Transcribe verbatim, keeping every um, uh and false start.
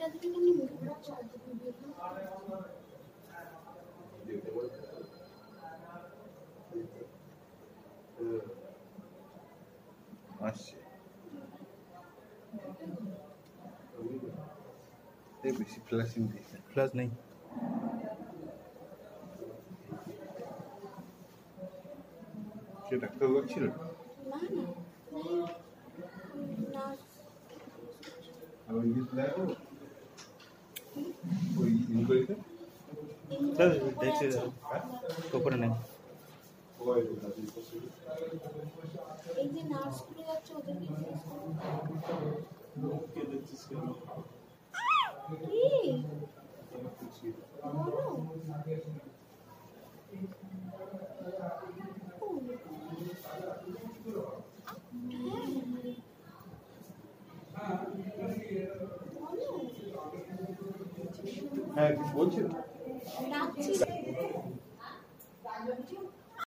আসছে বেশি ফ্ল্যাশিং দিয়েছে, ফ্ল্যাশ নেই। সে ডাক্তার বলছিল উপরে নেই। এই যে নার্স গুলো যাচ্ছে ওদেরকে জিজ্ঞেস করো কে দেখছিস কেন কি বলো হ্যাঁ বলছিল ডাকছি